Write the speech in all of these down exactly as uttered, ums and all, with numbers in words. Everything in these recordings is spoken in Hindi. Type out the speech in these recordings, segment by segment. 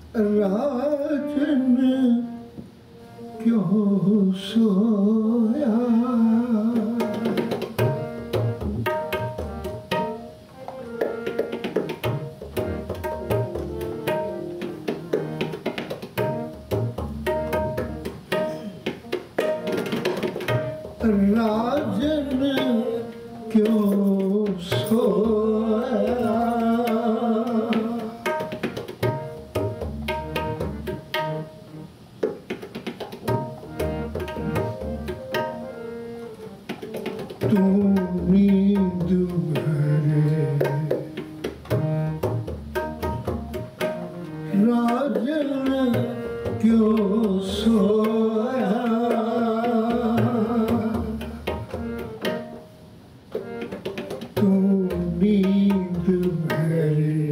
राजन क्यों सोया, राजन क्यों सोया, तू नींद भरे राजन क्यों सोया, तू नींद भरे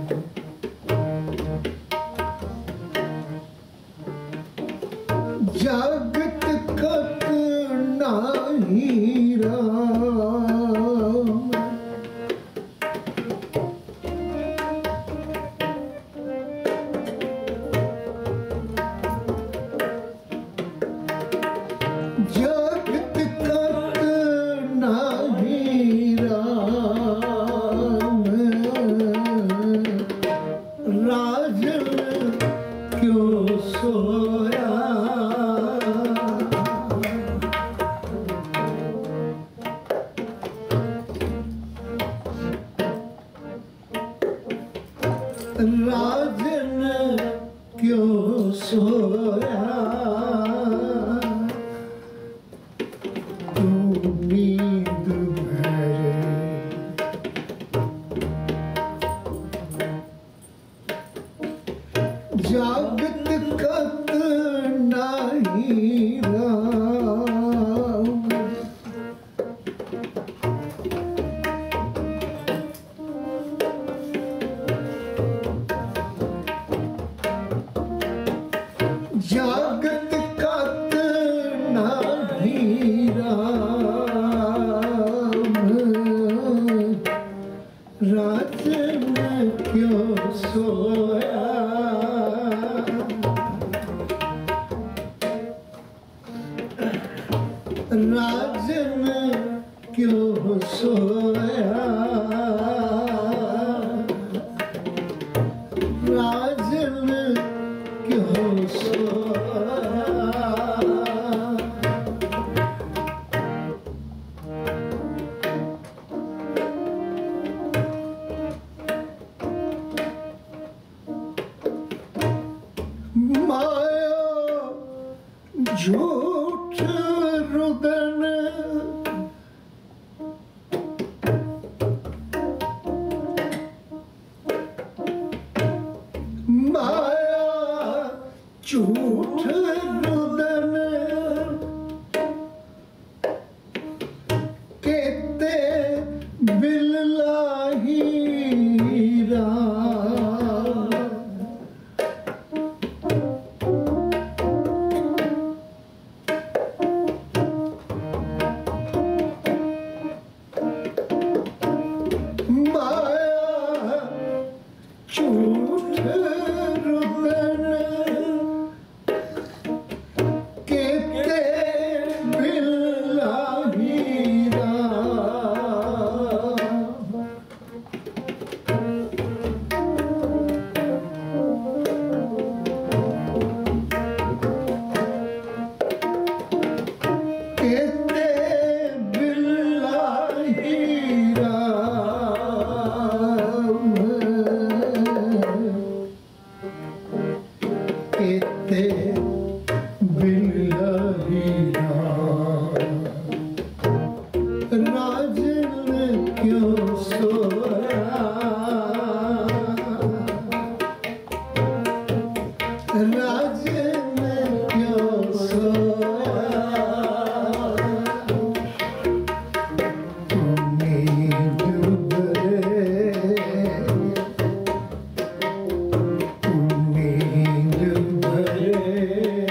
जागत कत नाही राम, जागत कत नाही राम, राजन क्यों सोया, राजन क्यों सोया, तू नींद भरे जागत कत नाही राम, जागत कत नाही राम, राजन क्यों सोया, राजन क्यों सोया, राजन क्यों सोया, माया झूठ रुदन, माया झूठ रुदन, केते बिल्लाही राम, माया झूठ रुदन, केते बिल्लाही राम, केते बिल्लाही राम, केते बिल्लाही राम, राजन क्यों सोया, राजन क्यों सोया, तू नींद भरे, तू नींद भरे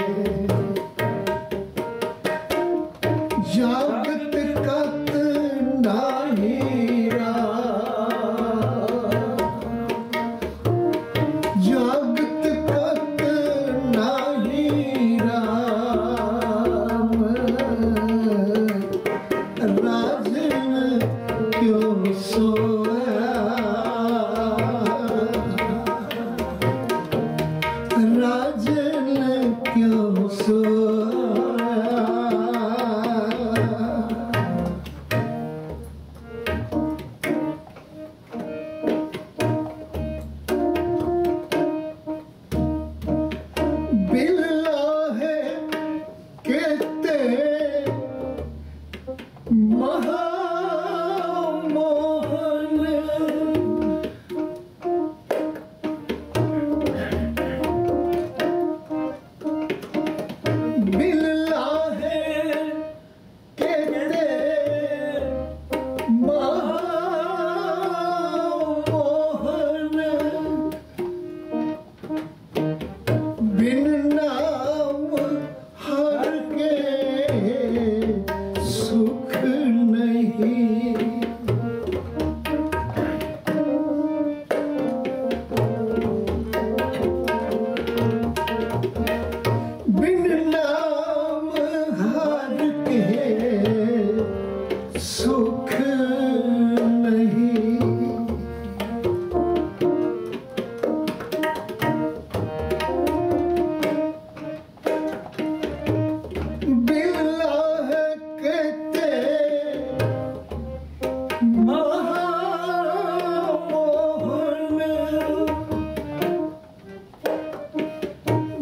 जागत कत नाही राम, जागत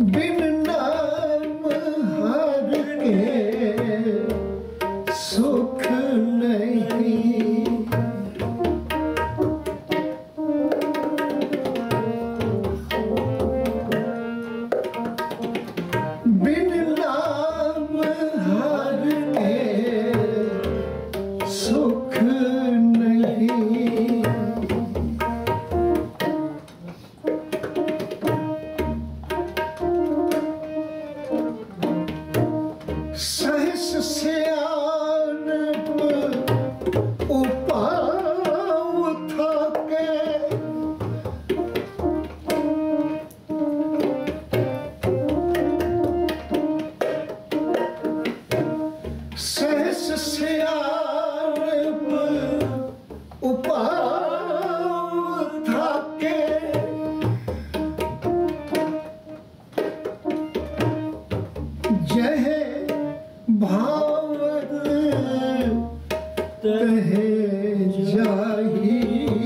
बिन नाम हर के सुख नहीं, बिन नाम हर के सुख नहीं। सहस सियानप उपाव थाके, सहस सियानप उपाव थाके, जह भावत तहे जाही,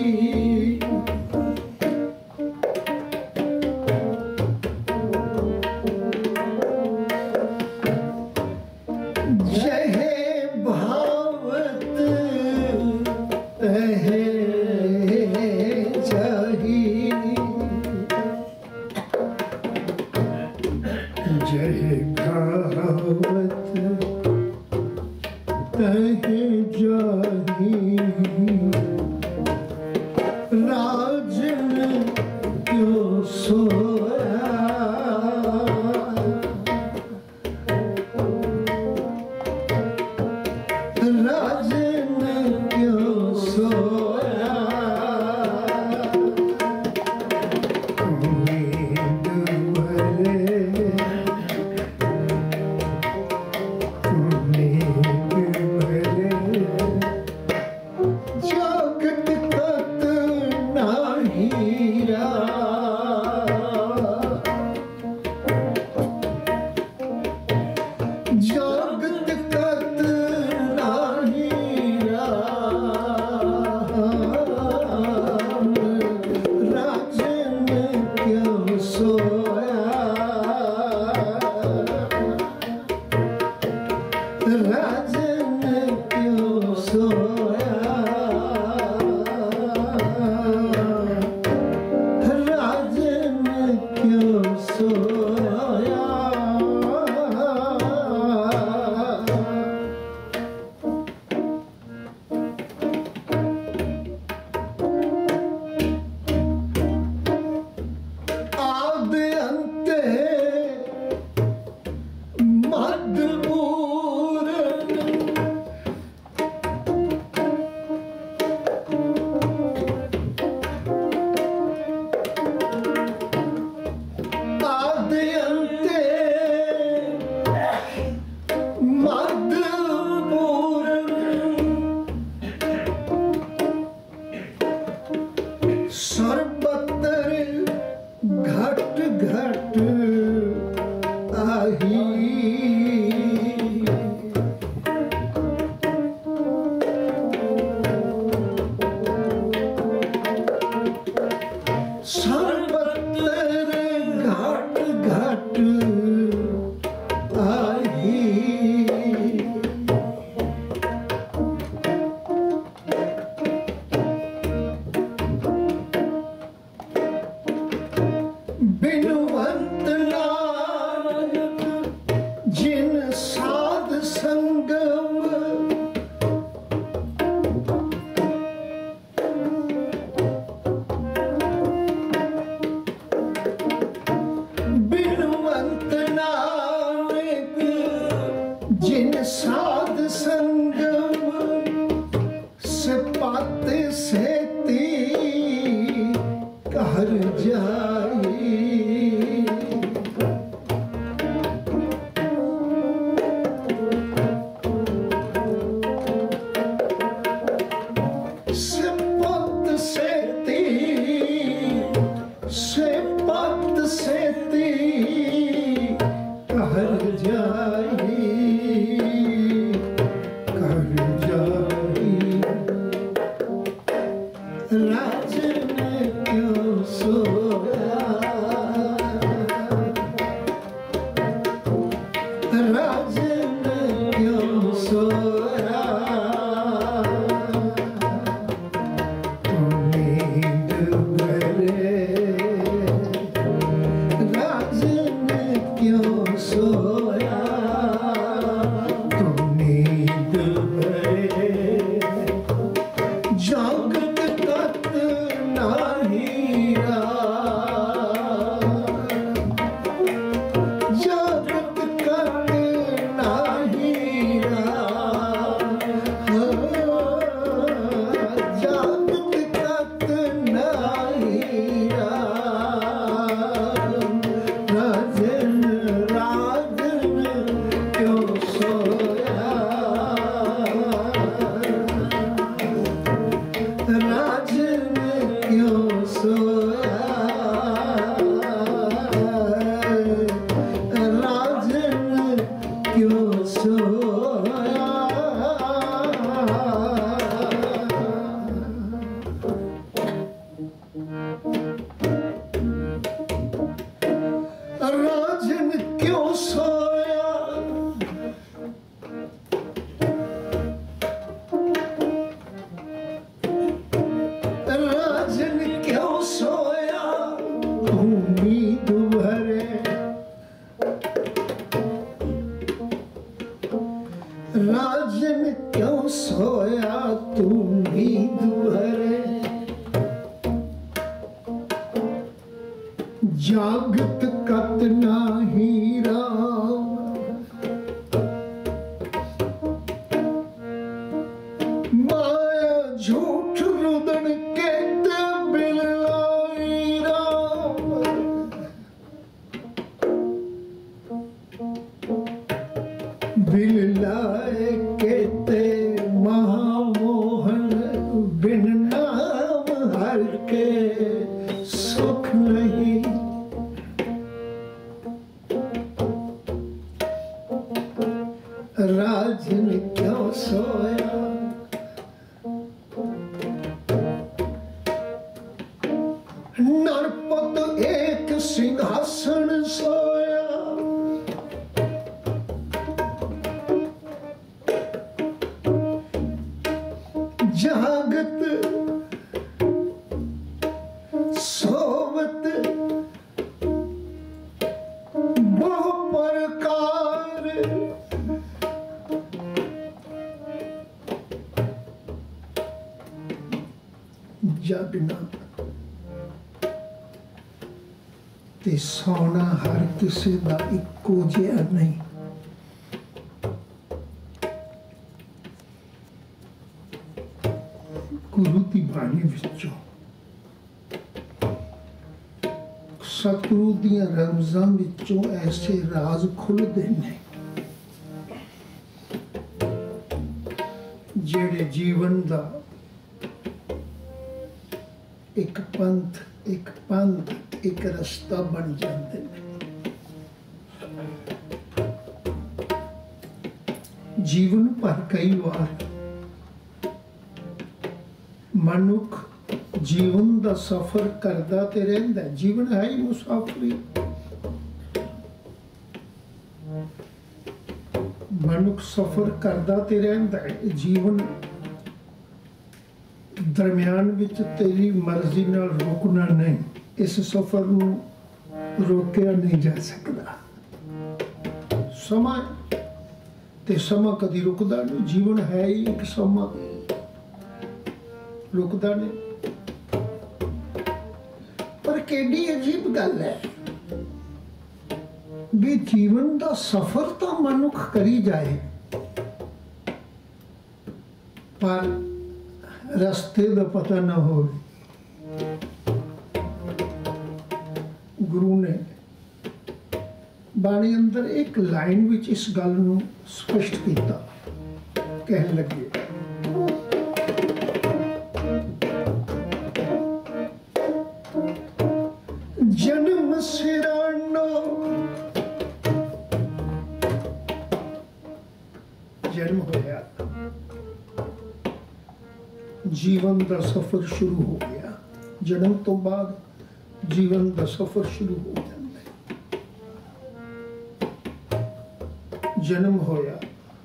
जह भावत तहे जाही, जह भावत तहे जाही। राजन क्यों सोया, राजन क्यों सोया, उम्मीद भरे जगत कत नाहीरा, जगत कत नाहीरा, राजन क्यों सोया, राजन क्यों सोया, राजन क्यों सोया। आद अंत है मध्य पूरन, आद अंत मध्य पूरन, सर्वत्र घट घट आही, सर्वत्र घट घट आही। बिनवंत नानक जिन साध संगम, बिनवंत नानक जिन साध संगम, से पाते सेती कहर जाई, से पत सेती, से पत सेती कहर जाई। नींद भरे, राजन क्यों सोया तू नींद भरे, जागत कत नाही राम, माया झूठ रुदन केते बिलाई राम, बिलाए केते महामोहन, बिन नाम हर के सुख नहीं, राजन क्यों सोया, नरपत एक सिंहासन सोया, जागत सोवत बहु प्रकार, जगना ते सोना हर किसी का इक्को जिहा नहीं। गुरु की बाणी विचों सतगुरु दियां रमज़ां विचों ऐसे राज खुलदे ने जेड़े जीवन दा एक पंथ, एक पंथ, एक रास्ता बन जाते हैं। जीवन पर कई बार मनुख जीवन का सफर करता ते रहिंदा, जीवन है ही मुसाफरी। मनुख सफर करता ते रहिंदा है, जीवन दरम्यान विच तेरी मर्जी नाल रोकना नहीं, इस सफर नूं रोकिया नहीं जा सकता। समा ते समा कदी रुकदा नहीं, जीवन है ही एक समा, रुकदा नहीं। पर केडी अजीब गल है भी जीवन का सफर तो मनुख करी जाए पर रास्ते का पता ना हो। गुरु ने बाणी अंदर एक लाइन विच इस गल नूं स्पष्ट किया, कहन लगे जन्म सिरानो, जन्म होया, जीवन का सफर शुरू हो गया। जन्म तो बाद जीवन का सफर शुरू हो जाता है। जन्म होया,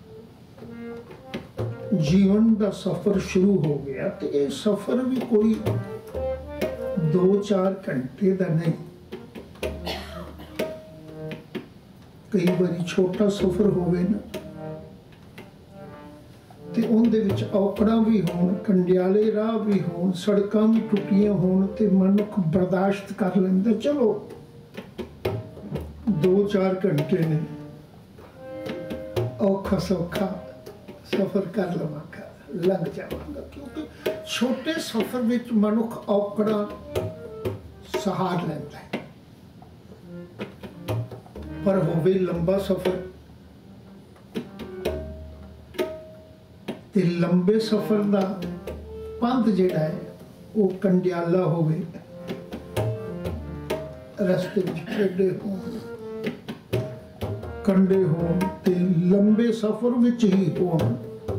जीवन का सफर शुरू हो गया, तो ये सफर भी कोई दो चार घंटे का नहीं। कई बारी छोटा सफर होवे ना ते उनदे विच औकड़ां भी होण, कंडियाले राह भी होण, सड़कां भी टुटियां होण ते मनुख बर्दाश्त कर लैंदा। चलो दो चार घंटे ने औखा सौखा सफर कर लवांगा, लंघ जावांगा, क्योंकि छोटे सफर विच मनुख औकड़ां सहार लैंदा है। पर होवे लंबा सफर ते लंबे सफर दा पंथ जिहड़ा है वो कंडियाला होवे, रस्ते विच टेढ़े होण, कंडे होण ते लंबे सफर विच ही होण।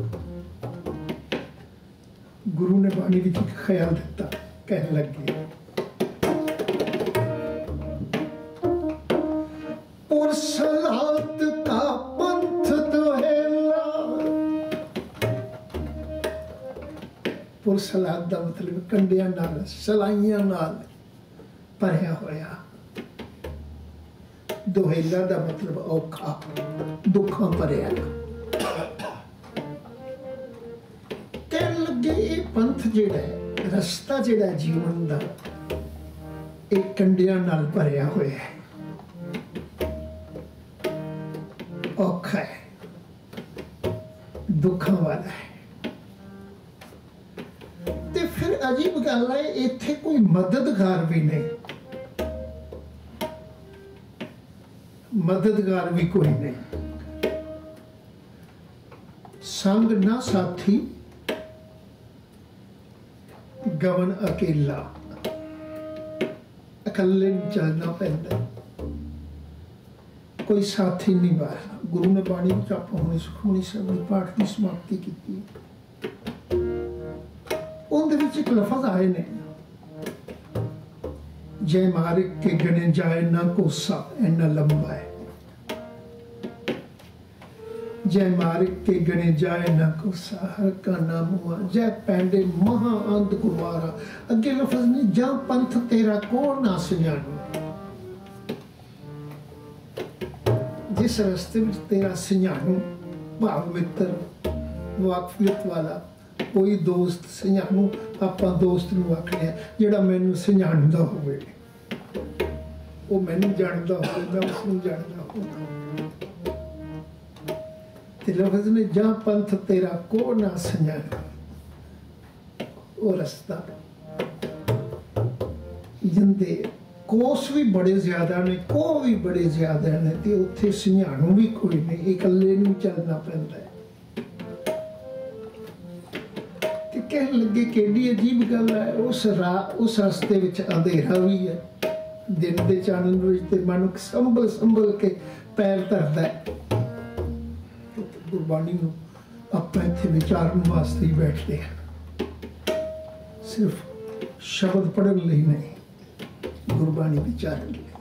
गुरु ने बाणी विच एक ख्याल दिता, कहन लगे और सलात का पंथ दोहेला। पुरसलात का मतलब कंडियां नाल, सलाइयां नाल भरिया होया दुहेला दा मतलब औखा, दुखां भरिया। कहन लगे ये पंथ जिहड़ा है, रस्ता जिहड़ा जीवन दा, एक कंडियां नाल भरिया होया है, औखा है, दुखां वाला है। ते फिर अजीब गल है, इत्थे कोई मददगार भी नहीं, मददगार भी कोई नहीं, संग ना साथी गवन अकेला, अकेले चलना पैंदा, कोई साथी नहीं बाहर। गुरु ने बाणी में आप होने सुखमनी साहब ने पाठ की समाप्ति की, उनके विच एक लफज आए ने, जय मारिक के गणे जाए ना कोसा इन्ना लंबा है, जय मारिक के गणे जाए ना कोसा हर का नाम हुआ, जय पैंडे महा अंत गुरवारा। अगे लफज ने जा पंथ तेरा कौन ना सियाणो, जिस रस्ते में तेरा सियाणो भाव मित्र वाकफियत वाला कोई दोस्त सियाणो, आपां दोस्त नूं आखने जिहड़ा मैनूं सियाणदा होवे, वो मैनूं जानदा होवे, मैं उसनूं जानदा होवां। ते लफज ने जा पंथ तेरा को ना सियाणो, वो रस्ता जिंदे कोस भी बड़े ज्यादा ने, को भी बड़े ज्यादा ने, ते उत्थे सियाणू भी कोई नहीं, इकल्ले नूं चलना पैंदा है। ते कहन लगे केडी अजीब गल है, उस रा उस रस्ते विच अंधेरा भी है, दिन दे चानन विच ते मनुख संभल संभल के पैर धरदा है। गुरबाणी नूं आपां इत्थे विचारन वास्ते ही बैठदे हां, सिर्फ शब्द पढ़न लई नहीं, गुरबाणी विचारन लई।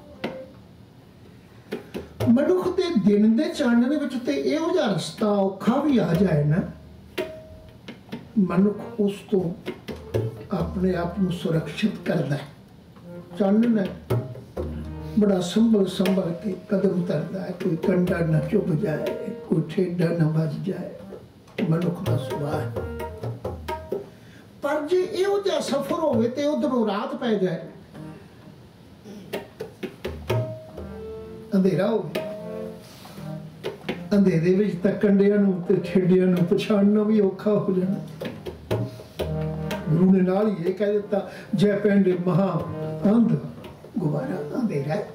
मनुख दे दिन दे चानन विच ते इहो जिहा रस्ता औखा भी आ जाए ना, मनुख उस तो अपने आप को सुरक्षित करता है। चानन है, बड़ा संभल संभल के कदम धरता है, कोई कंडा न चुभ जाए, कोई ठेडा न बज जाए, मनुख का सुभाव है। पर जे इहो जिहा सफर होवे ते उधरों रात पै जाए, अंधेरा हो, अंधेरे विच तां कंडियां नूं ते ठेडियां नूं पछाणना भी औखा हो जाना। गुरु ने नाल ही ये कह दिता, जय पैंडे महा अंध गुबारा, अंधेरा है।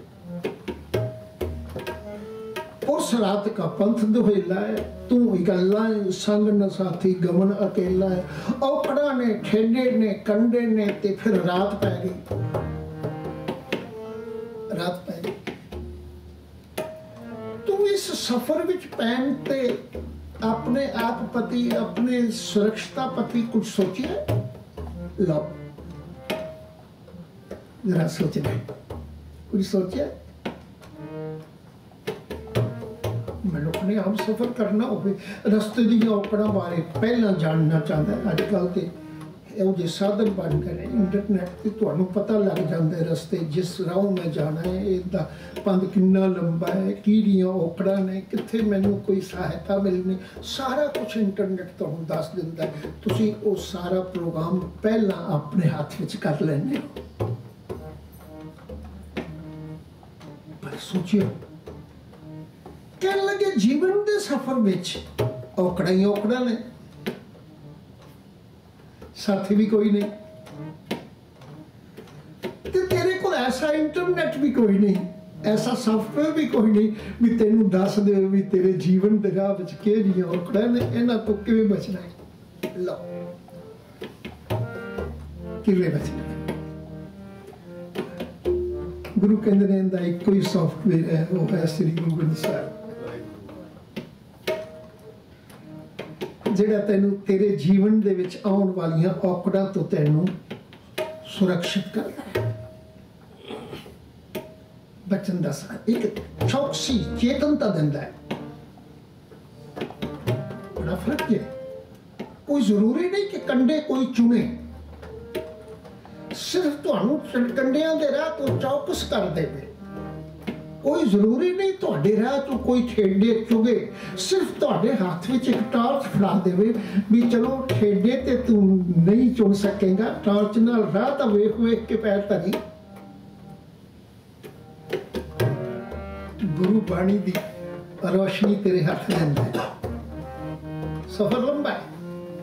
उस रात का पंथ दुहेला है, तू इकल्ला है, संग न साथी गमन अकेला है। औकड़ा ने, ठेडे ने, कंडे ने, ते फिर रात पै गई, रात पै गई। तू इस सफर विच पैन ते अपने आप पति, अपने सुरक्षता पति कुछ सोचिए? लो जरा सोचना, कुछ सोचिए? मनुख ने हम सफर करना हो, रस्ते दी औकड़ा बारे पहला जानना चाहता है। अजकल तो ਇਹੋ ਜਿਹੇ साधन बन गए हैं, इंटरनेट से तुहानू पता लग जाता है रस्ते जिस राह में जाना है, इसका पंध कितना लंबा है, किहड़ियां औकड़ां ने, कित्थे मैनू कोई सहायता मिलनी, सारा कुछ इंटरनेट तुहानू दस दिंदा है। तुसीं वो सारा प्रोग्राम पहला अपने हाथ विच कर लैंदे हो। पर सोचियो, कहन लगे जीवन के सफर विच औकड़ां ही औकड़ां ने, साथी भी कोई नहीं, ते तेरे को ऐसा इंटरनेट भी कोई नहीं, ऐसा सॉफ्टवेयर भी कोई नहीं भी तेनू दस दे भी तेरे जीवन के राह विच किहड़ियां औकड़ां ने, इन्हां तो किवें बचना है। लो किवें बचना है? गुरु कहंदे ने इहदा इक्को ही सॉफ्टवेयर है, वो है श्री गुरु ग्रंथ साहिब, ਜਿਹੜਾ ਤੈਨੂੰ ਤੇਰੇ ਜੀਵਨ ਦੇ ਵਿੱਚ ਆਉਣ ਵਾਲੀਆਂ ਔਕੜਾਂ ਤੋਂ ਤੈਨੂੰ ਸੁਰੱਖਿਅਤ ਕਰਦਾ ਹੈ, ਬਚਨ ਦਾ ਇੱਕ ਚੌਕਸੀ ਚੇਤਨਤਾ ਦਿੰਦਾ ਹੈ। ਬੜਾ ਫਰਕ ਹੈ। ਕੋਈ ਜ਼ਰੂਰੀ ਨਹੀਂ ਕਿ ਕੰਡੇ ਕੋਈ ਚੁਣੇ, ਸਿਰਫ ਤੁਹਾਨੂੰ ਕੰਡਿਆਂ ਦੇ ਰਾਹ ਤੋਂ ਚੌਕਸ ਕਰ ਦੇਵੇ। कोई जरूरी नहीं तुहाडे राह तो कोई ठेडे चुगे, सिर्फ तुहाडे हाथ विच एक टार्च फड़ा देवे भी चलो ठेडे ते तू नहीं चुन सकेगा, टार्च नाल राह तां वेख वेख के पैर धरी। गुरु बाणी दी रोशनी तेरे हाथ देंदा है। सफर लंबा है,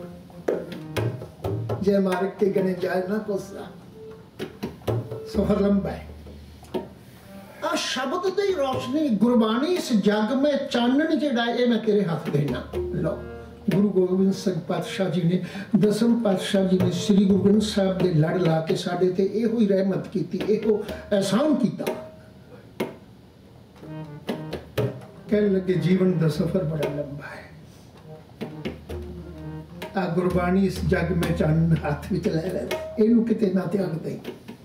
जय मार्ग के गने जाए ना कोसा, सफर लंबा है। आ शब्द दी रोशनी गुरबाणी इस जग में चानन जिहड़ा है मैं तेरे हाथ देना। लो गुरु गोबिंद सिंह पातशाह जी ने, दसम पातशाह जी ने श्री गुरु ग्रंथ साहब दे लड़ ला के साडे ते इहो ही रहमत कीती, इहो एहसान कीता। कहने लगे जीवन दा सफर बड़ा लंबा है, आ गुरबाणी इस जग में चानन हाथ विच ले ले, इनू किते ना त्याग दे,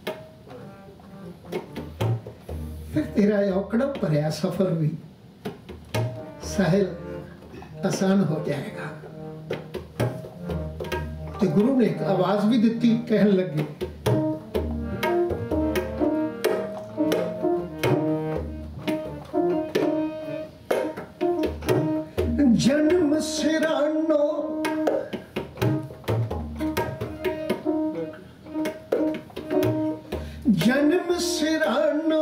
फिर तेरा औकड़ा भरिया सफर भी सहल आसान हो जाएगा। तो गुरु ने एक आवाज भी दी, कहने लगे जन्म सिरानो जन्म सिरानो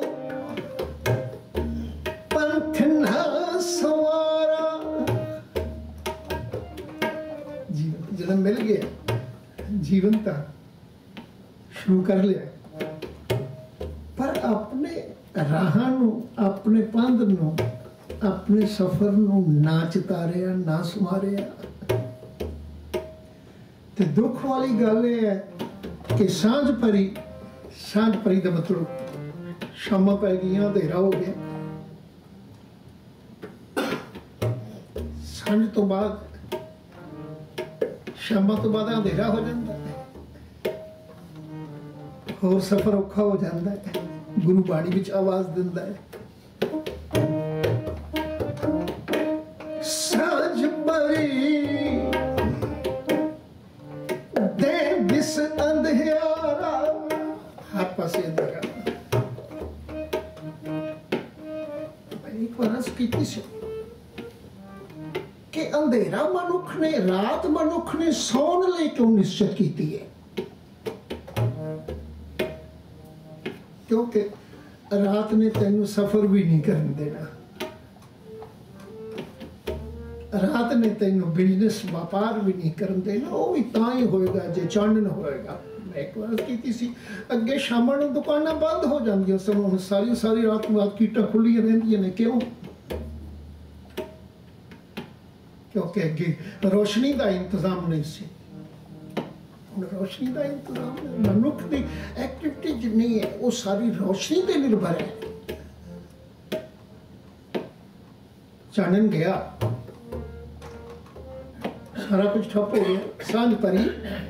पंथ ना सवारा। जीवन जन्म मिल गया, जीवन था शुरू कर लिया, पर अपने राह नू, अपने पंध नू, अपने सफर नू ना चितारिया, ना संवारिया। ते दुख वाली गल है कि सांझ परी, सांझ परी का मतलब शामां पै गईयां, अंधेरा हो गया। सांझ तो बाद, शामां तो बाद अंधेरा हो जाता है, होर सफर औखा हो जाता है। गुरु बाणी विच आवाज दिंदा है, सांझ परी दे दिस अंधेरा, हर पासे अंधेरा। एक बार अर्ज कीती सी कि अंधेरा मनुख ने, रात मनुख ने सौन लई क्यों निश्चित कीती है? क्योंकि रात ने तेनू सफर भी नहीं करने देना, रात ने तेनू बिजनेस व्यापार भी नहीं करन देना, वो भी तां ही होएगा जे चानन होएगा। मैं एक बार कीती सी, अगे शामां नूं दुकानां बंद हो जांदियां सन, हुण सारी सारी रात मार्केटां खुल्लियां रहिंदियां ने। क्यों? क्योंकि अगे रोशनी का इंतजाम नहीं सी, हुण रोशनी का इंतजाम है। मनुख की एक्टिविटी जिन्नी है वो सारी रोशनी पर निर्भर है। चानन गया, सारा कुछ ठप हो गया, सांझ परी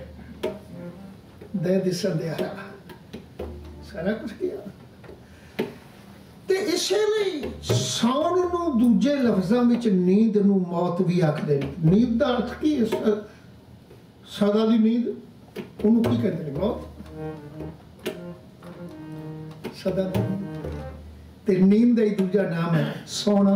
दे दिस अंधेरा, सारा कुछ गया। ते इसे लई सौन नूं दूजे लफ्जां विच नींद नूं मौत भी आखदे ने। नींद दा अर्थ की है? सदा दी नींद, उहनूं की कहंदे ने? मौत। सदा दी नींद ते नींद दा ही दूजा नाम है सोना।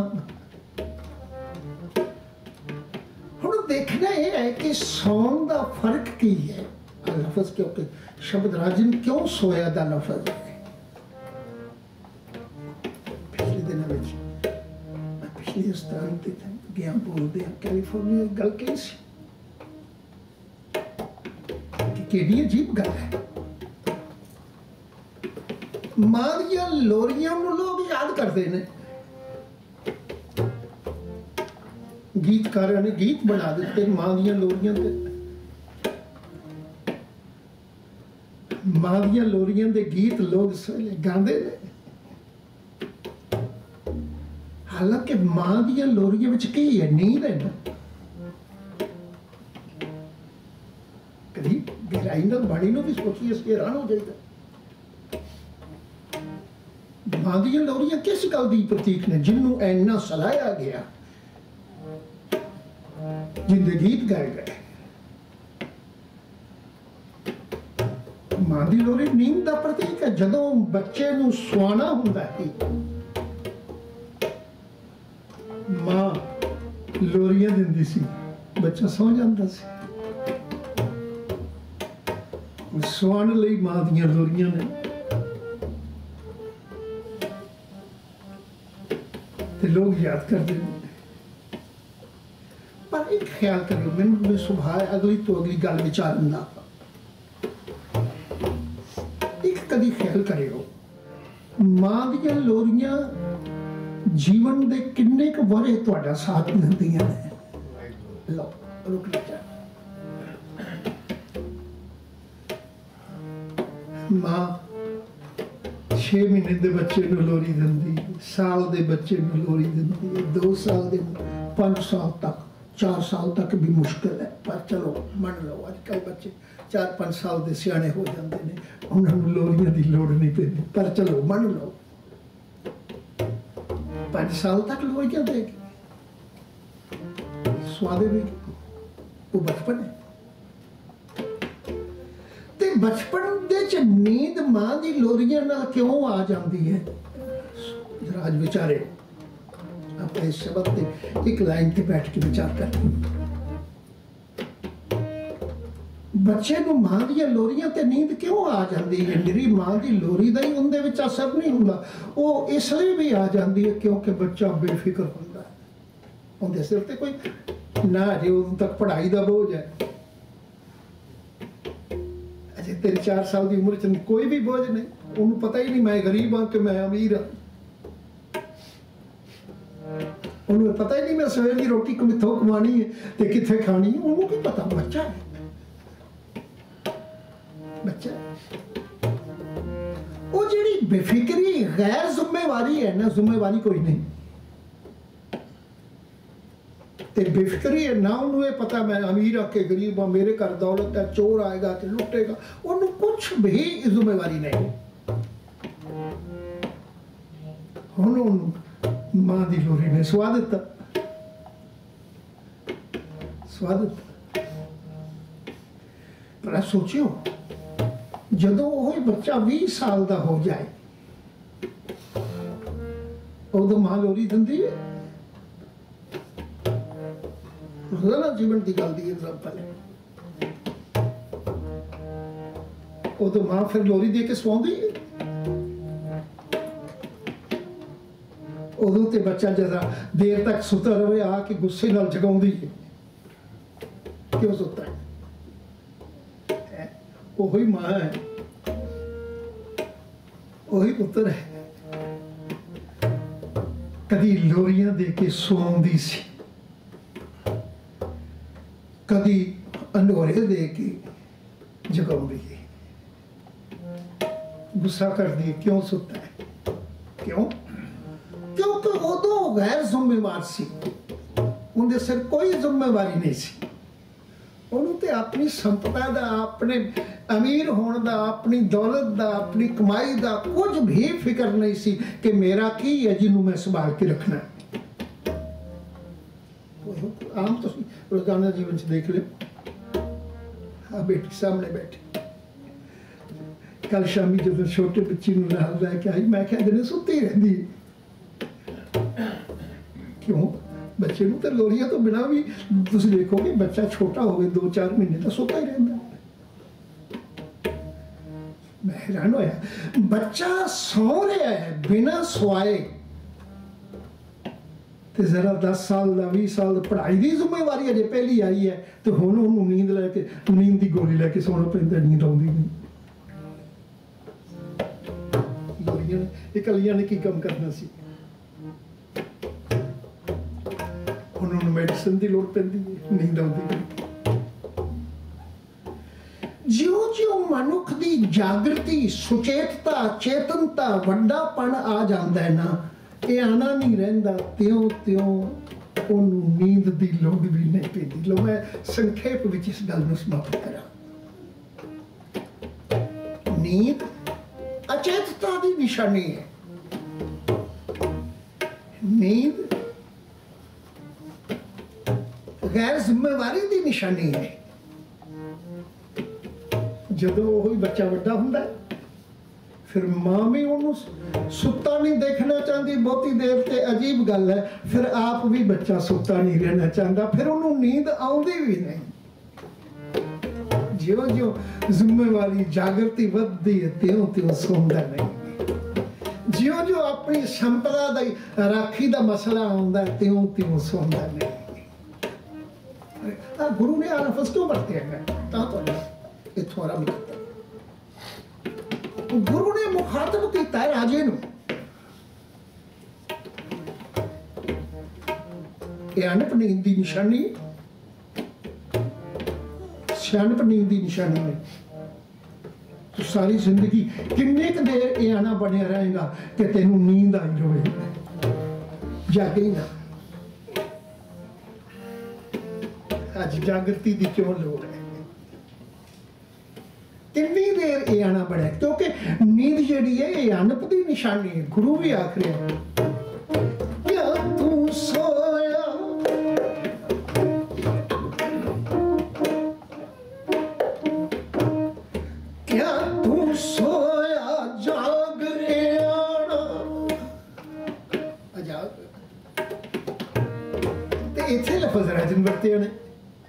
हुण देखना यह है कि सौन दा फर्क की है। लफज क्योंकि शब्द राजन क्यों सोया दा लफज है। पिछले दिन मैं पिछले स्थान पे गया बोलते हैं कैलिफोर्निया, गल कही सी कि केडी अजीब गल है। मां दियां लोरियां नूं लोग याद करते हैं, गीतकारों ने गीत बना दिते मां दियां लोरियां ते। मां दियां लोरियां दे गीत लोग गांदे ने, हालांकि मां दियां लोरियां विच की है? नींद है ना। कभी गहराई नाल बाणी नूं भी सोचिए, इस हैरान हो जाएगा। मां दियां लोरियां किस गल दी प्रतीक ने, जिन्हों इन्ना सलाया गया, जिंदे गीत गाए गए। मां दी लोरी नींद का प्रतीक है। जदों बच्चे नूं सुआना हुंदा है मां लोरियां दिंदी सी, बच्चा सौ जांदा सी। सुआण लई मां दियां लोरियां ने ते लोग याद करते हैं। पर एक ख्याल करियो, मैंने मैं सुबह अगली तो अगली गल विचारन दा, एक कदी ख्याल करियो मां दियां लोरियां जीवन दे किन्ने क वरे तुहाडा साथ दिंदियां ने। लो रुक जा, मां छे महीने दे बच्चे नूं लोरी दिंदी, साल दे बच्चे नूं लोरी दिंदी, दो साल दे, पांच साल तक, चार साल तक भी मुश्किल है। पर चलो मन लो अजकल बच्चे चार पांच साल दे सियाणे हो जाते हैं, उन्होंने लोरियां की लोड़ नहीं पैंदी। पर चलो मन लो पांच साल तक लोरियां देगी, स्वादे भी वो बचपन है। ते बचपन दे च नींद मां दी लोरियां नाल क्यों आ जाती है? जरा आज विचारे आप इस शब्द ते एक लाइन ते बैठ के विचार कर। बच्चे नूं मां दी लोरियां ते नींद क्यों आ जाती है? निरी मां दी लोरी दा ही उनदे विच असर नहीं हुंदा, वो इसलिए भी आ जाती है क्योंकि बच्चा बेफिक्र हुंदा है। उनदे सिर ते कोई ना जे उदों तक पढ़ाई दा बोझ है, अजे तेरी चार साल की उम्र च कोई भी बोझ नहीं, उन्हें पता ही नहीं मैं गरीब हाँ कि मैं अमीर हाँ, उन्हें पता ही नहीं मैं सवेर की रोटी कित्थों कमानी है ते कित्थे खानी है, उन्होंने की पता। बच्चा है, बच्चा है। वो जिहड़ी बेफिक्री गैर जिम्मेवारी है ना, जिम्मेवारी कोई नहीं ते बेफिक्री है ना, उन्होंने पता मैं अमीर आके गरीब हाँ, मेरे घर दौलत है, चोर आएगा तो लुटेगा, उन्होंने कुछ भी जिम्मेवारी नहीं। उन्होंने मां दी लोरी ने सुआ दिता, सुआ दिता। पर सोचियो जदों वही बच्चा बीस साल का हो जाए उदों मां लोरी दिंदी है। रोजाना जीवन की गल दी एग्जाम्पल है। उदों मां फिर लोरी दे के सुआंदी है, उदों ते बच्चा जरा देर तक सुता रहे आके गुस्से नाल जगाउंदी है। क्यों सुता है? वही मां है, वही पुत्र है। कदी लोरियां दे के सुआउंदी सी, कदी अंडोरे दे के जगाउंदी है। गुस्सा कर दी, क्यों सुता है? क्यों? क्योंकि उदों गैर जिम्मेवार सी, उनके सिर कोई जिम्मेवारी नहीं सी। उन्होंने ते अपनी संपदा दा, अपने अमीर होने दा, अपनी दौलत दा, अपनी कमाई दा कुछ भी फिक्र नहीं सी कि मेरा की है जिन्हों मैं संभाल के रखना है। आम तो रोजाना जीवन से देख लो, हाँ बेटी सामने बैठी, कल शामी जो छोटे बच्ची नाल लैके आई, मैं क्या दिन सुती रहती है। क्यों? बच्चे नूं तो लोरियां तो बिना भी तुसीं देखोगे बच्चा छोटा हो गया दो चार महीने तो सोता ही रहता। मैं हैरान होया, बच्चा सौ रहा है बिना सोए ते जरा दस साल का बीस साल पढ़ाई की जिम्मेवारी अजे पहली आई है तो हुण उन्होंने नींद लैके नींद की गोली लैके सोना पैंदा, नींद आउंदी नहीं। लोरियां ने इकलियां ने की काम करना सी, उन्होंने मेडिसिन की लोड़ पैंदी है, नींद आउंदी नहीं। ज्यों ज्यों मनुख की जागृति, सुचेतता, चेतनता, वड्डापन आ जाता है ना, ये आना नहीं रहिंदा, त्यों त्यों उन्होंने नींद की लोड़ भी नहीं पैंदी। लो मैं संखेप विच इस गल नूं समाप्त करा। नींद अचेतता की निशानी है, नींद गैर जिम्मेवारी की निशानी है। जदों वही बच्चा वड्डा हुंदा है फिर मां भी उन्होंने सुता नहीं देखना चाहती बहुती देर, ते अजीब गल है फिर आप भी बच्चा सुता नहीं रहना चाहता, फिर उन्होंने नींद आउंदी भी नहीं। ज्यों ज्यों जिम्मेवारी जागृति बढ़ती है त्यों त्यों सौंदा नहीं। ज्यों ज्यों अपनी संपदा दा राखी दा मसला आउंदा है त्यों त्यों सौंदा नहीं। गुरु ने आ लफ्ज़ क्यों बरते हैं? तो इत्थों आरंभ किया। गुरु ने मुखातब किया है राजे नूं। ये अनप नींद की निशानी, सियाणप नींद की निशानी है। तो सारी जिंदगी किन्ने क देर ये आना बनिया रहेगा कि तेनू नींद आई रहे, जागे ही ना। आज जागृति की क्यों लोड़ है? कितनी देर ये आना बड़ा, क्योंकि नींद जी है ये अनप की निशानी है। गुरु भी आख रहे हैं क्या तू सोया क्या तू सोया जाग रे आना। अजाब ते इत्थे लफ्ज़ राजन वरते ने।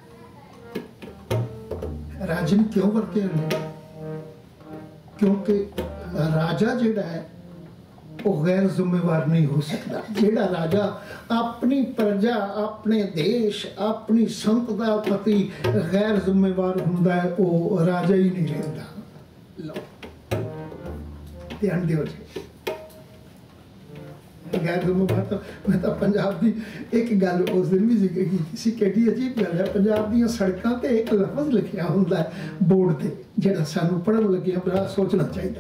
राजन क्यों वरते हैं? क्योंकि राजा जिहड़ा है वो गैर जिम्मेवार नहीं हो सकता। जिहड़ा राजा अपनी प्रजा, अपने देश, अपनी संपदा प्रति गैर जिम्मेवार हुंदा है वो राजा ही नहीं रहता। लो ध्यान दियो जी। गैर जिम्मेवार तो मैं तो पंजाब की एक गल उस दिन भी जिक्र की थी, केडी अजीब गल है। पंजाब दी सड़कों ते एक लफ्ज़ लिखिया हुंदा है बोर्ड ते, जिहड़ा सानू पढ़न लगे बड़ा सोचना चाहिए।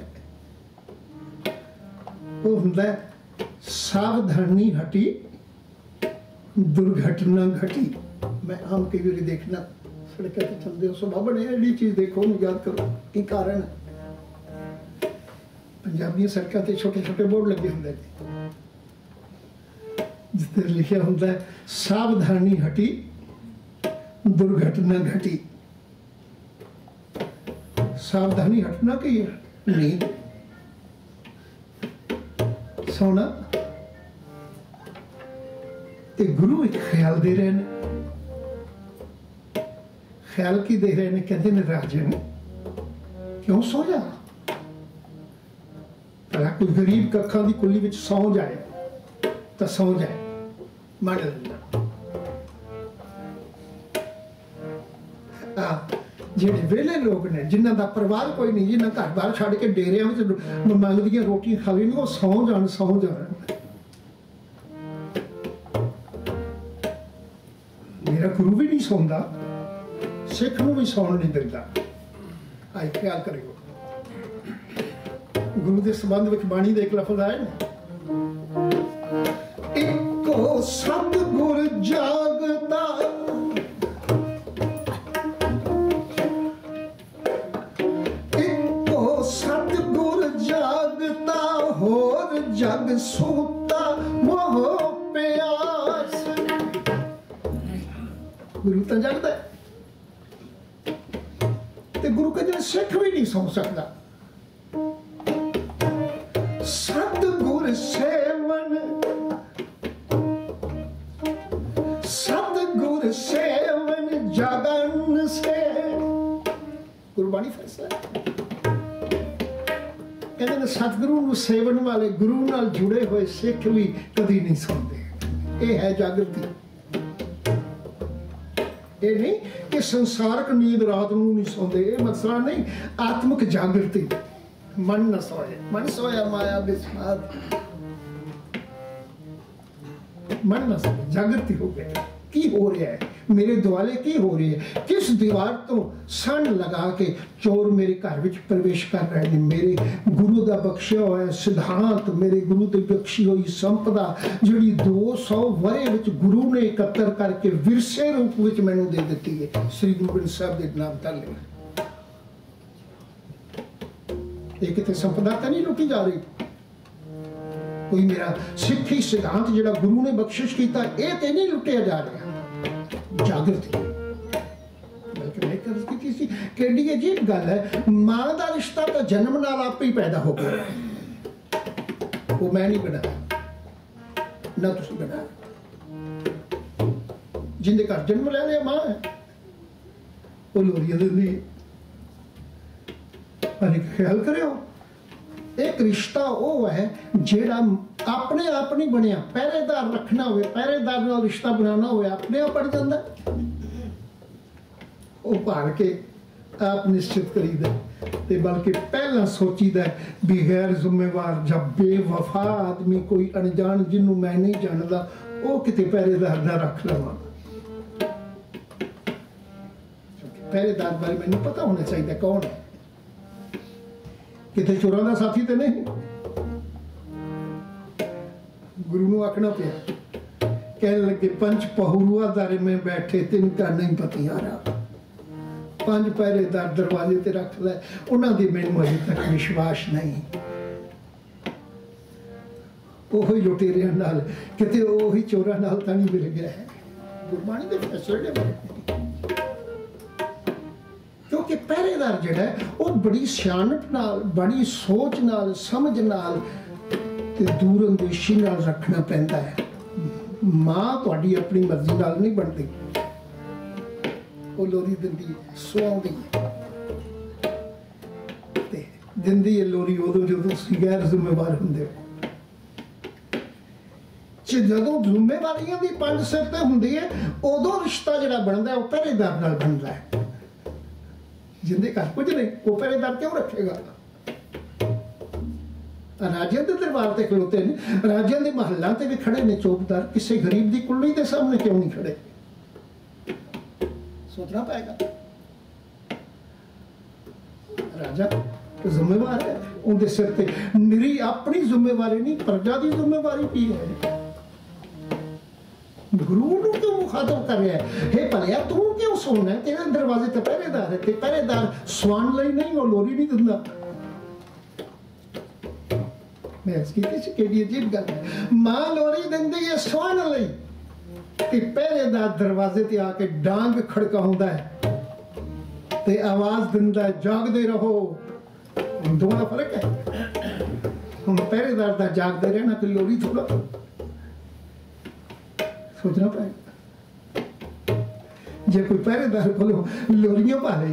वो हुंदा है सावधानी हटी दुर्घटना घटी। मैं आम कई बार देखना सड़कों पर चलते हो सुबह बने एडी चीज़ देखो याद करो की कारण है। पंजाबी सड़कों पर छोटे छोटे बोर्ड लगे होंगे जिस लिखा होता है सावधानी हटी दुर्घटना घटी। सावधानी हटना की है नींद, सोना। ते गुरु एक ख्याल दे रहे हैं। ख्याल की दे रहे हैं? कहते हैं राजन क्यों सो जा। भला कोई गरीब कखा की कुली में सौ जाए तो सौ जाए मान लेना। ਜਿਹੜੇ ਵੇਲੇ लोग ने जिन्हों का परिवार कोई नहीं, जिन्हें घर बार छड़ के डेरिया में मंगदियां रोटियां खा लेनी, वो सौ जान सौ जान। मेरा गुरु भी नहीं सौंदा, सिख नूं भी सौन नहीं दिंदा। आई ख्याल करियो। गुरु के संबंध में बाणी का एक लफ्ज़ आया ना, इको सतगुर जागता जग सूता मोह प्यास। गुरु तो जगदा है ते गुरु का जन सिख भी नहीं सौ सकता। सतगुर सेवन सतगुर सेवन जगन से। गुरबाणी फैसला कहते सतगुरु सेवन वाले गुरु नाल जुड़े हुए सिख भी कभी नहीं सौंदे। ये है जागृति। ये नहीं कि संसारक नींद रात नूं नहीं सौंदे, ये मसला नहीं। आत्मिक जागृति। मन न सोए, मन सोया माया बिस्मात। मन न सोए, जागृति हो गई। की हो रहा है मेरे दुआले, की हो रही है? किस दीवार तो सन लगा के चोर मेरे घर में प्रवेश कर रहे हैं? मेरे गुरु का बख्शिया हुआ सिद्धांत, मेरे गुरु की बख्शी हुई संपदा जी दो सौ वरे विच गुरु ने एकत्र करके विरसे रूप में मैनू दे दी है। श्री गुरु ग्रंथ साहब के नाम तले ये कितने संपदा तो नहीं लुटी जा रही। कोई मेरा सिक्खी सिद्धांत जो गुरु ने बख्शिश किया ये तो नहीं लुटिया जा रहा। जागृति बल्कि मैं अर्ज की थी केडी अजीब गल है, मां का रिश्ता तो जन्म नाल आप ही पैदा हो गया, वो मैं नहीं बनाया ना तुसीं बनाया। जिंदे घर जन्म ले लिया मां है, वो लोरियां दिंदी है। पर एक ख्याल करो, एक रिश्ता वो है जेड़ा अपने आप नहीं बनया, पहरेदार रखना हो, पहरेदार नाल रिश्ता बनाना हो, अपने आप बन जाता, वो भाल के आप निश्चित करीदा, ते बल्कि पहला सोचीदा भी गैर जिम्मेवार जब बेवफा आदमी कोई अनजान जिन्हों मैं नहीं जानता वो किते पहरेदार ना रख लवा। पहरेदार बारे मैंने पता होना चाहिए कौन है, किते चोरों का साथी तो नहीं। गुरु नूं आखना पिया, कहने लगे पंच पहुरुआदारे में बैठे तिनका नहीं पतियारा, पांच पहरेदार दरवाजे ते रख लै, उन्होंने मैनू अजे तक विश्वास नहीं। ओही लुटेरियां नाल किते ओही चोरां नाल तां नहीं मिल गया है। गुरबाणी दे फैसले ने क्योंकि पहरेदार जिहड़ा है वो बड़ी सियाणप नाल, बड़ी सोच नाल, समझ नाल ते दूरअंदेशी नाल रखना पैंदा है। मां तुहाडी अपनी मर्जी नाल नहीं बनती, वो लोरी दिंदी सुआउंदी ते दिंदी है लोरी उदों जदों तुसीं गैर जिम्मेवार हुंदे हो। जदों जिम्मेवारियां दी पंज सिर ते हुंदी है उदों रिश्ता जिहड़ा बनदा है वो पहरेदार नाल बनदा है। जिंदे घर कुछ नहीं, वो पहरेदार क्यों रखेगा? राजियां दे दरबार ते खलोते ने, राजियां दे महलां ते भी खड़े ने चौकीदार, किसी गरीब दी कुल्ली दे सामने क्यों नहीं खड़े? सोचना पड़ेगा। राजा तो जिम्मेवार है, उनके सिर ते निरी अपनी जिम्मेवारी नहीं, प्रजा की जिम्मेवारी भी है। गुरु नूं क्यों मुखातब कर रहा है? हे भलिया तू क्यों सुनना है? तेरे दरवाजे ते पहरेदार है, ते पहरेदार स्वान लई नहीं, वो लोरी नहीं दिंदा। मैं इसकी किसी केडी अजीब गल है, मां लोरी दिंदी है स्वान लई कि पहरेदार दरवाजे ते आके डांग खड़काउंदा है ते आवाज दिंदा है जागदे रहो। दोनों का फर्क है। हम पहरेदार दा जागदे रहना कोई लोरी थोड़ा, सोचना पड़ेगा। जे कोई पहरेदार को लोरियां पाले,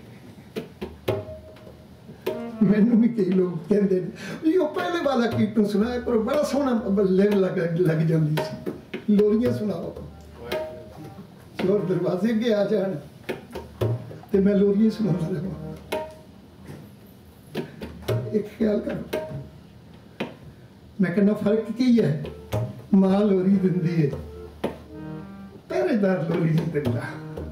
मैनू भी कई लोग कहते हैं यो पहले वाला कीर्तन सुनाया करो, बड़ा सोहना लेव लग लग जाती सी, लोरियां सुनाओ। चोर दरवाजे अगे आ जान ते मैं लोरियां सुना लगा। एक ख्याल करो, मैं कहना फर्क की है? मां लोरी दिंदी है, पहरेदार लोरी नहीं दिंदा,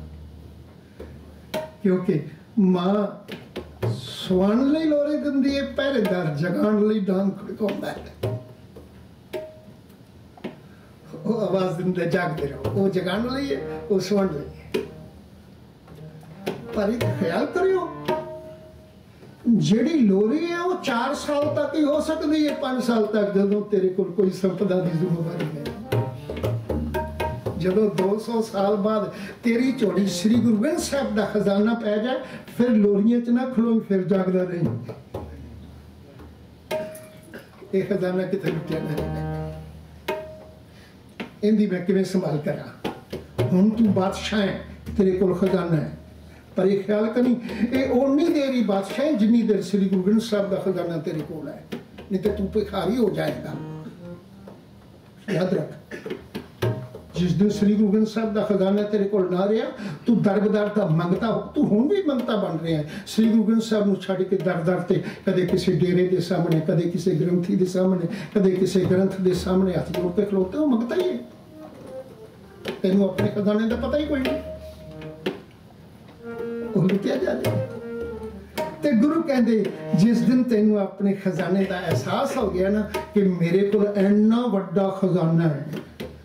क्योंकि मां सुआण लई लोरी दिंदी है, पहरेदार जगाण लई डांग खड़काउंदा है। वो आवाज दिंदा जागदे रहो, वो जगाण लई है, वो सुआण लई है। पर एक ख्याल करियो, जिहड़ी लोरी है वो चार साल तक ही हो सकती है, पांच साल तक जदों तेरे कोल कोई संपदा दी जिम्मेवारी नहीं। जदों दो सौ साल बाद तेरी झोली श्री गुरु ग्रंथ साहब का खजाना पै जाए, फिर लोरियां च ना खलो, फिर जागदा नहीं। ये खजाना कितने लुटिया जाएगा? इनकी मैं किवें संभाल करा? हुण तू बादशाह है, तेरे कोल खजाना है, पर ये ख्याल करी ये उन्नी देर ही बादशाह है जिन्नी देर श्री गुरु ग्रंथ साहब का खजाना तेरे कोल है, नहीं तो तू भिखारी हो जाएगा। याद रख, जिस दिन श्री गुरु ग्रंथ साहब का खजाना तेरे को ना रहा, तू दरबदार का मंगता हो। तू हुण भी मंगता बन रहा है। श्री गुरु ग्रंथ साहब नूं छड्ड के दर दर ते कदे किसी डेरे के सामने, कदे किसी ग्रंथी के सामने, कदे किसी ग्रंथ के सामने हथ जोड़ के खलोते हो, मंगता ही है। तेनों अपने खजाने का पता ही कोई नहीं, वो लुटिया जा रहा। ते गुरु कहते जिस दिन तेनों अपने खजाने का एहसास हो गया ना कि मेरे को इन्ना वड्डा खजाना है,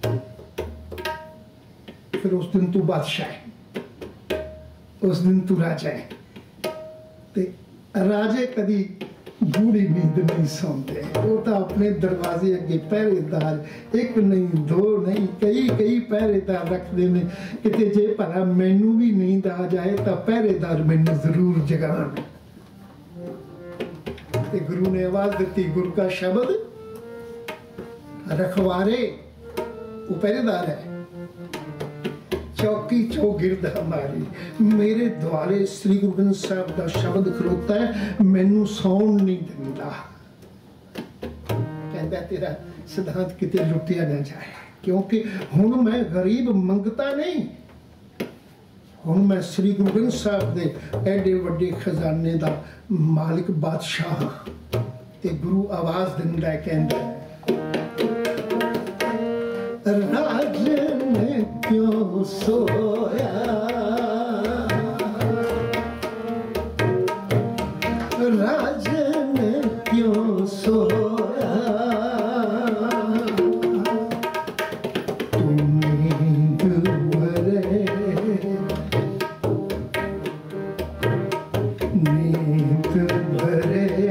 फिर उस दिन तू बादशाह है, उस दिन तू राजा है। ते राजे कदी गूढ़ी नींद नहीं सौंदे, वो तो अपने दरवाजे अगे पहरेदार, एक नहीं दो नहीं कई कई पहरेदार रखते हैं, किते जे भला मैनू भी नींद आ जाए तो पहरेदार मैनू जरूर जगान। गुरु ने आवाज दी, गुरु का शब्द रखवारे, वो पहरेदार है, चौकी चौगिर्द हमारी, मेरे द्वारे श्री गुरु ग्रंथ साहब का शब्द खलोता है, मैनू सौन नहीं दिंदा। कहता तेरा सिद्धांत किते लुटिया ना जाए, क्योंकि हुण मैं गरीब मंगता नहीं, हुण मैं श्री गुरु ग्रंथ साहब दे एडे वड्डे खजाने दा मालिक बादशाह हाँ। ते गुरु आवाज दिंदा है, कहंदा है राजन क्यों सोया, राजन क्यों सोया, तुम नींद भरे नींद भरे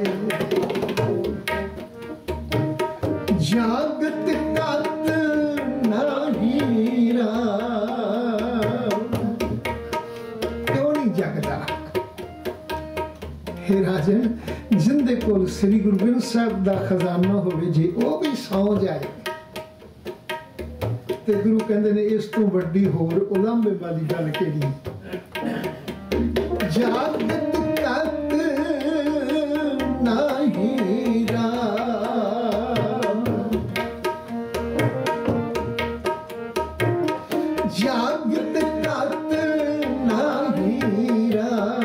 जागत राजन जिंदे कोल श्री गुरु ग्रंथ साहब दा खजाना होवे जे वो भी सौ जाए ते गुरु कहंदे ने इस तो वड्डी होर उलंबे वाली गल केड़ी, जागत तक नाही राम, जागत तक नाही राम,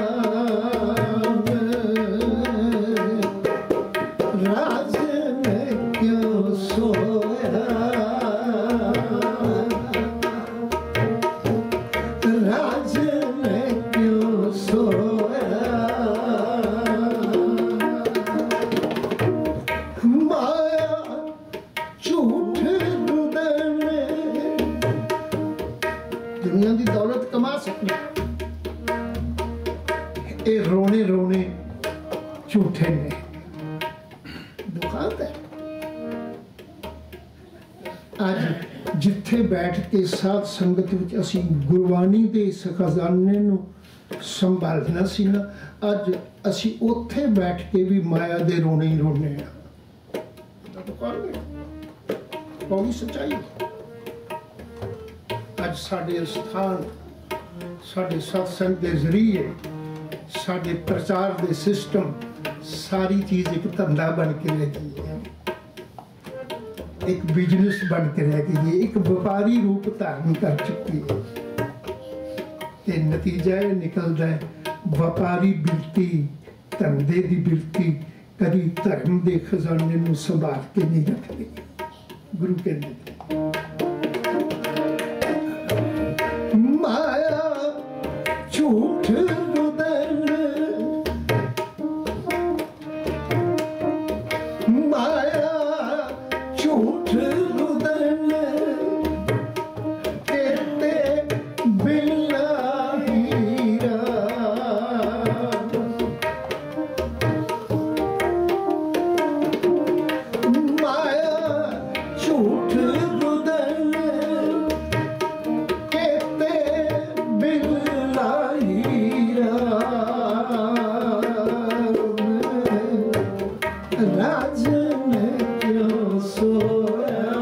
दुनिया की दौलत कमा सकना, ये रोने रोने झूठे ने दुखात है। आज जिथे बैठ के साथ संगत विच असी गुरबाणी दे इस खजाने नूं संभालना सी ना, अज असी उत्थे बैठ के भी माया दे रोने ही रोने कौड़ी सच्चाई। अज साडे स्थान साडे सत्संग के जरिए साडे प्रचार के सिस्टम सारी चीज एक धंधा बन के रह गई है, एक बिजनेस बन के रह गई है, एक व्यापारी रूप धारण कर चुकी है। ते नतीजा यह निकलता है व्यापारी बिरती धंधे की बिरती कभी धर्म के खजाने नूं संभाल के नहीं रखती। गुरु कहते माया झूठ रुदन, माया झूठ रुदन कहते बिल्ला हीरा, माया झूठ रुदन कहते बिल्ला हीरा, राजन क्यों सोया,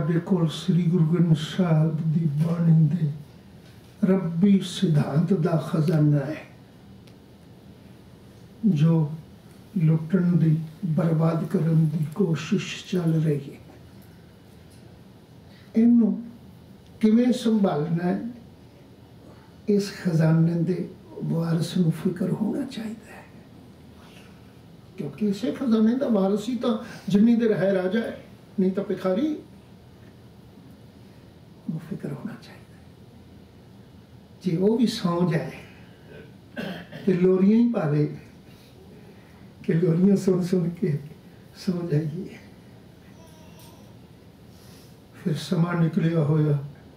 साडे कोल श्री गुरु ग्रंथ साहिब दी बाणी दे रब्बी सिद्धांत दा खजाना है जो लुटन दी बर्बाद करन दी कोशिश चल रही है। इनू किवें संभालना है, इस खजाने दे वारिस नूं फिक्र होना चाहिए है, क्योंकि इसे खजाने का वारिस ही तो जिन्नी देर है राजा है, नहीं तो भिखारी। वो फिक्र होना चाहिए जी। वो भी सौ जाए कि लोरियां ही पावे कि लोरियां सुन सुन के सौ जाइए। फिर समा निकलिया होया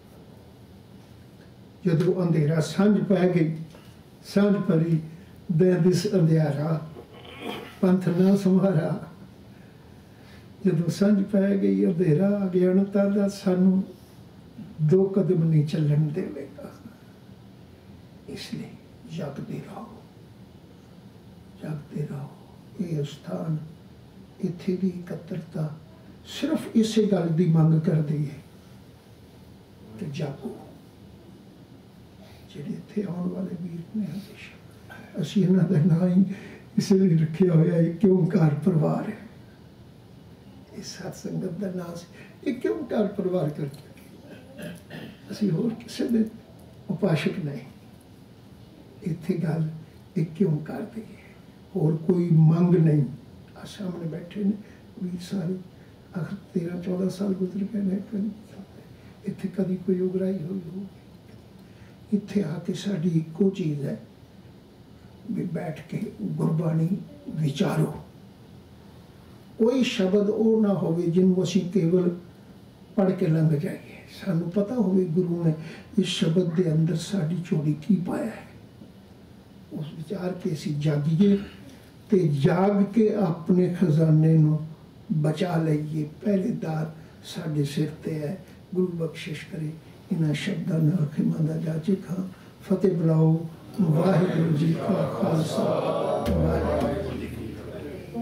जदों अंधेरा सांझ पै गई, सांझ परी दिस अंधियारा पंथ ना संवारा। जदों सांझ पै गई अंधेरा अज्ञानता दा सानू दो कदम नहीं चलन देवेगा। इसलिए जागते रहो, जागते रहो। ये स्थान इत्थे दी एकत्रता सिर्फ इसे गल दी मंग करदी है कि जागो। ਜਿਹੜੇ ਇੱਥੇ ਆਉਣ ਵਾਲੇ ਵੀਰ ਨੇ ਹਮੇਸ਼ਾ ਅਸੀਂ ਇਹਨਾਂ ਦਾ ਨਾਂ ਹੀ ਇਸ ਲਈ ਰੱਖਿਆ ਹੋਇਆ ਹੈ ਕਿ ਓਂਕਾਰ ਪਰਿਵਾਰ ਹੈ। ਇਹ ਸਤ ਸੰਗਤ ਦਾ ਨਾਂ ਸੀ ਇਹ ਕਿਉਂ ਓਂਕਾਰ ਪਰਿਵਾਰ ਕਰਕੇ। ਅਸੀਂ ਹੋਰ ਕਿਸੇ ਦੇ ਉਪਾਸ਼ਕ ਨਹੀਂ। ਇੱਥੇ ਗੱਲ ਇਹ ਕਿਉਂ ਕਰਦੇ ਹੈ, ਹੋਰ ਕੋਈ ਮੰਗ ਨਹੀਂ। ਆ ਸਾਹਮਣੇ ਬੈਠੇ ਨੇ ਵੀਰ ਸਾਰੇ ਆਖਰ तेरह चौदह साल गुजर गए ने, ਇੱਥੇ ਕਦੀ ਕੋਈ ਉਗਰਾਈ ਹੋਈ ਹੋਊ। इत्थे आके साड़ी इको चीज़ है भी बैठ के गुरबाणी विचारो। कोई शब्द वो ना हो जिन्हों असी केवल पढ़ के लंघ जाइए। सानू पता हो गुरु ने इस शब्द के अंदर साड़ी चोरी की पाया है। उस विचार के असी जागिए ते जाग के अपने खजाने नू बचा लईए। पहलेदार साडे सिर ते है, गुरु बख्शिश करे। इन्हां शब्दां नाल खिमा दा जाचे खां फतेह बुलाओ। वाहिगुरू जी का खालसा वाहिगुरू जी की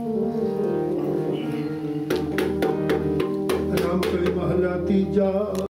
फतेह। राम कली महला तीजा।